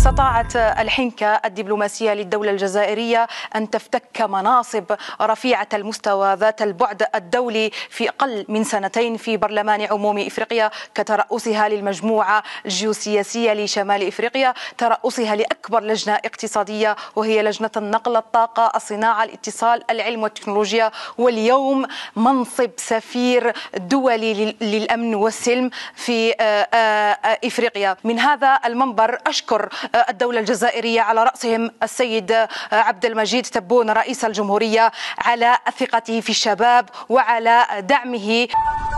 استطاعت الحنكة الدبلوماسية للدولة الجزائرية أن تفتك مناصب رفيعة المستوى ذات البعد الدولي في أقل من سنتين في برلمان عموم إفريقيا، كترأسها للمجموعة الجيوسياسية لشمال إفريقيا، ترأسها لأكبر لجنة اقتصادية وهي لجنة النقل، الطاقة، الصناعة، الاتصال، العلم والتكنولوجيا، واليوم منصب سفير دولي للأمن والسلم في إفريقيا. من هذا المنبر أشكر الدولة الجزائرية على رأسهم السيد عبد المجيد تبون رئيس الجمهورية على ثقته في الشباب وعلى دعمه.